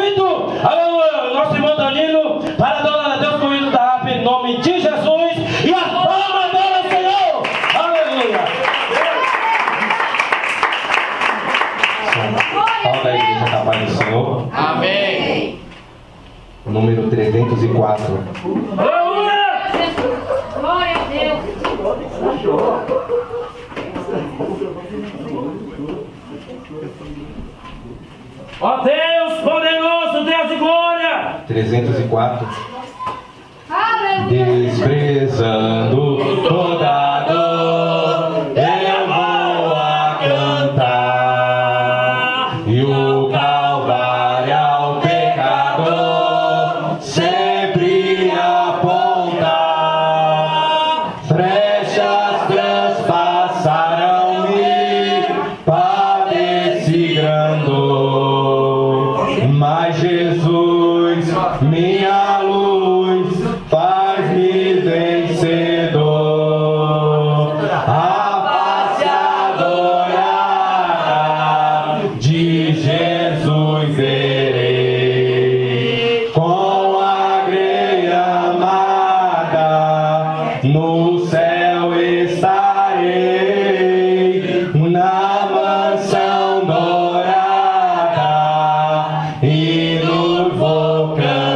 convido nosso irmão Danilo para adorar a Deus com o hino da harpa em nome de Jesus e a palma dela, Senhor. Aleluia. Fala da igreja da paz do Senhor. Amém. Número 304. Glória a Deus. Ó Deus poderoso, Deus de glória. 304. Aleluia. Desprezando toda dor, eu vou a cantar. E o Calvário ao pecador sempre apontar. Flechas transpassaram-me, padeci grande dor. Mas Jesus, minha luz, faz-me vencedor. A face adorada de Jesus verei. Com a greia amada no céu estarei. Na mansão dourada e no vou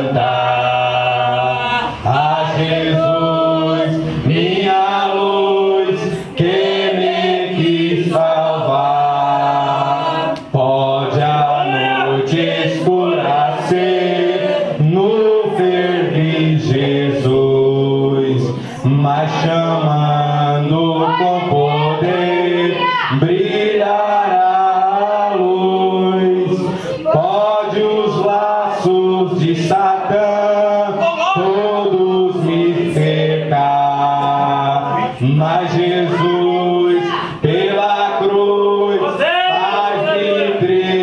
cantar. A Jesus, minha luz, que me quis salvar. Pode a noite escura ser no fervir Jesus, mas chamando com poder brilhará a luz. Pode os laços de Satã todos me cercar, mas Jesus pela cruz faz-me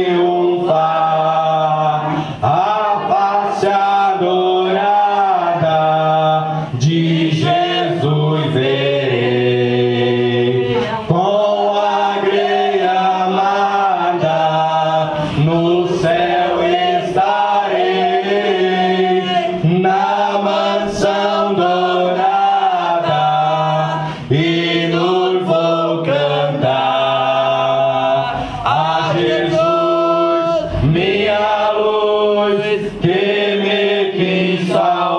triunfar. A face adorada de Jesus verei. Com a greia amada no céu estarei. Na mansão dourada e no vou cantar. A Jesus, minha luz, que me quis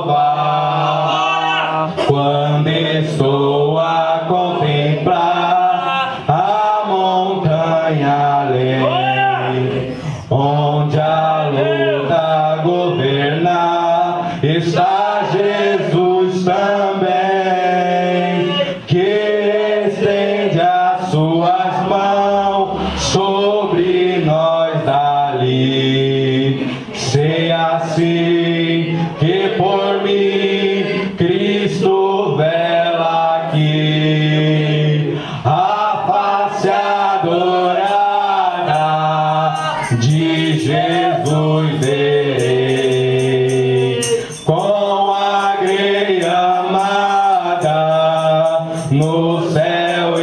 salvar. Quando estou a contemplar a montanha além, onde a luta governa, está Jesus também, que estende as suas mãos sobre nós dali. Sei assim que por mim Cristo vela aqui. A face adorada de Jesus verei. Com a greia amada no céu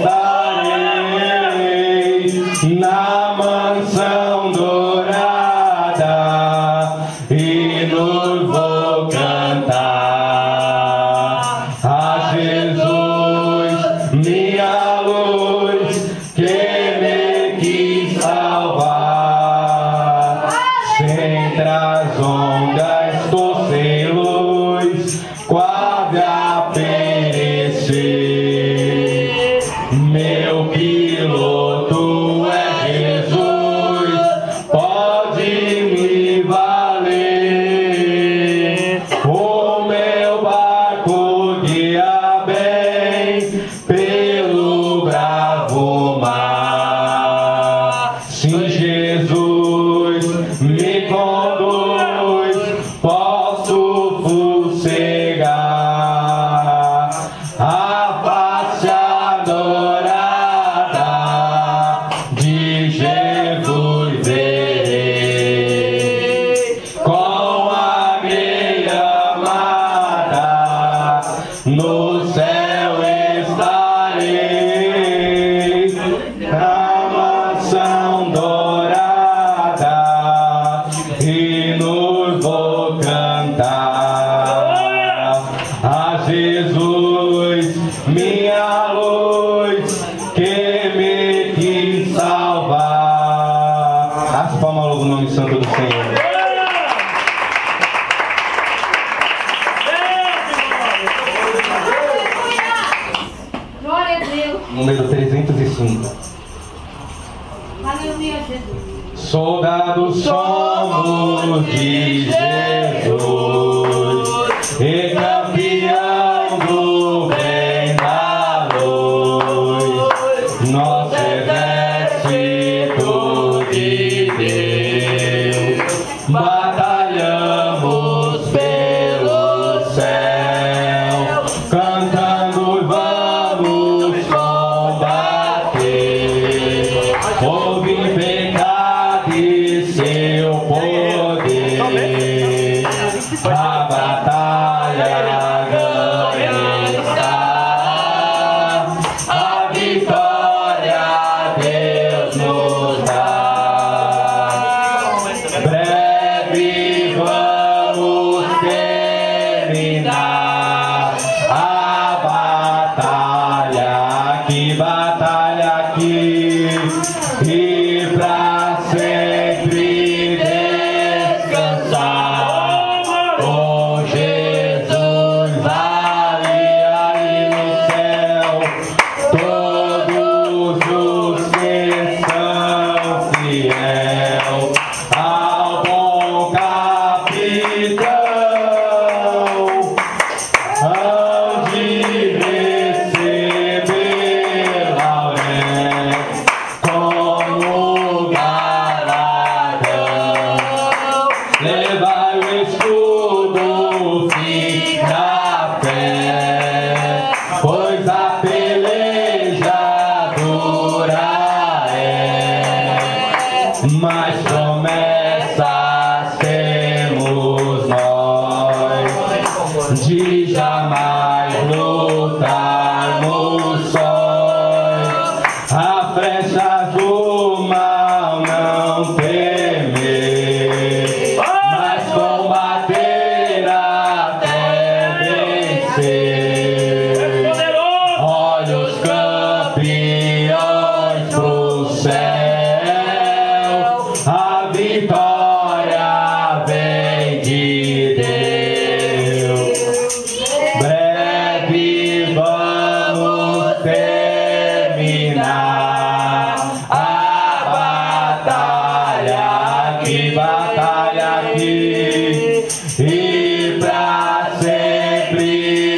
estarei. Na mansão dourada e no vou cantar. A Jesus, minha luz, que me quis salvar. Sempre as ondas estou sem luz, quase a perecer. Meu piloto é Jesus, pode me valer. O meu barco guia bem pelo bravo mar. Se Jesus me conduz, posso sossegar. A face adorada de Jesus verei. Com a greia amada no céu estarei. Na mansão dourada Bate palma logo o nome santo do Senhor. Glória a Deus. Número 305. Aleluia, Jesus. Soldados somos de Jesus e campeão do bem da luz. Nosso exército de Deus, batalhamos pelo céu, cantando vamos combater. Houve pecado e seu poder, a batalha ganha está, a vitória Deus nos dá. Breve vamos terminar a batalha aqui, e pra sempre descansar com Jesus ali no céu. Todos os que são fiel ao bom capitão hão de receber laureles como galardão. Levai o escudo, fica a fé, pois a peleja dura é, mas promessas temos nós de jamais lutarmos sós. A flecha do mal não temer, mas combater até vencer. Olha os campeões pro céu, a vitória vem de Deus. Breve vamos terminar a batalha aqui, e pra sempre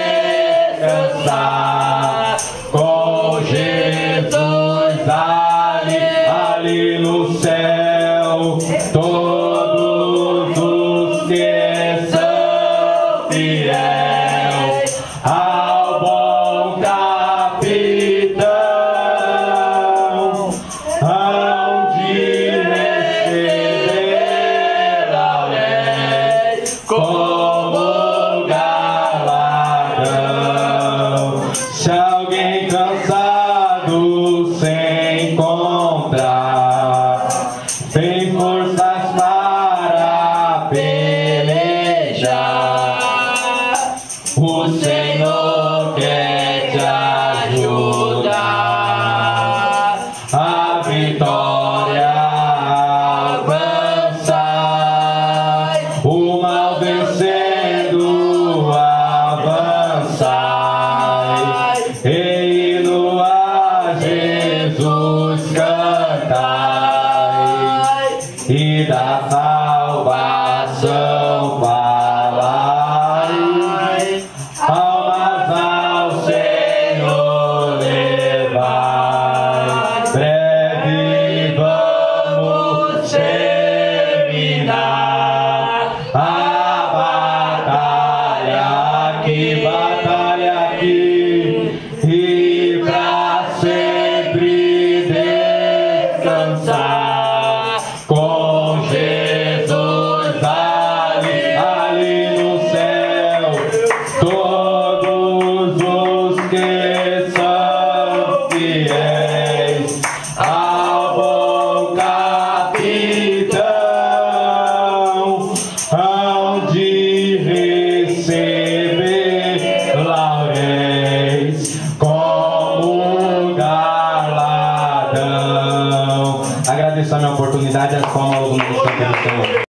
descansar com Jesus ali no céu. Todos os que são fiéis ao bom capitão hão de receber laureles como galardão. Se alguém cansado se encontrar, tem forças para pelejar, o Senhor quer te ajudar. A vitória alcançar, o mal vencendo avançar, hino a Jesus cantai, e da salvação falai, almas ao Senhor levai. Breve vamos terminar a batalha aqui, e pra sempre descansar com Jesus ali no céu. Todos os que são fiéis ao bom capitão hão de receber laureles como galardão. Agradeço agradeço a minha oportunidade, as palmas do Senhor.